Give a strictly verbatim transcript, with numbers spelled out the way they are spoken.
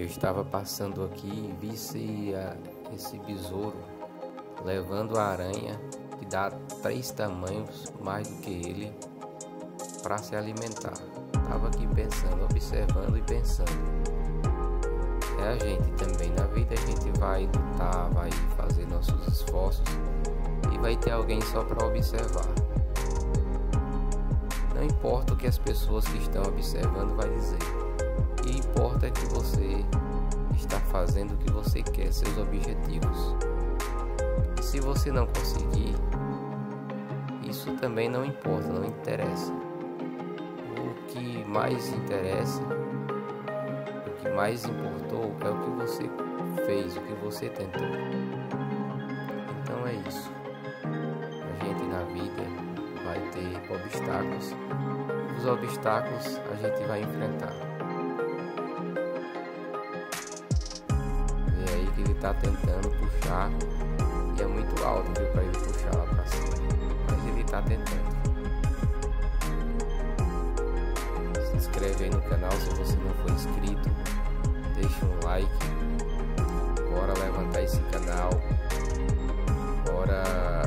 Eu estava passando aqui e vi esse, uh, esse besouro levando a aranha que dá três tamanhos mais do que ele para se alimentar. Estava aqui pensando, observando e pensando. É a gente também, na vida a gente vai lutar, vai fazer nossos esforços e vai ter alguém só para observar. Não importa o que as pessoas que estão observando vai dizer. O que importa é que você está fazendo o que você quer, seus objetivos. E se você não conseguir, isso também não importa, não interessa. O que mais interessa, o que mais importou é o que você fez, o que você tentou. Então é isso. A gente na vida vai ter obstáculos. Os obstáculos a gente vai enfrentar. Vê aí que ele tá tentando puxar e é muito alto, viu, para ele puxar lá pra cima. Mas ele tá tentando. Se inscreve aí no canal se você não for inscrito. Deixa um like. Bora levantar esse canal. Bora